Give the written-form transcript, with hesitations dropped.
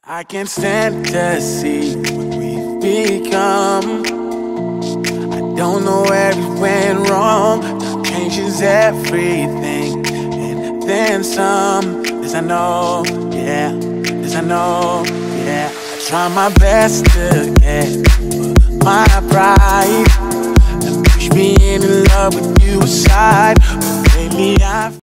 I can't stand to see what we've become. I don't know where it went wrong. Time changes everything, and then some. This I know, yeah. This I know, yeah. I try my best to get my pride and push being in love with you aside.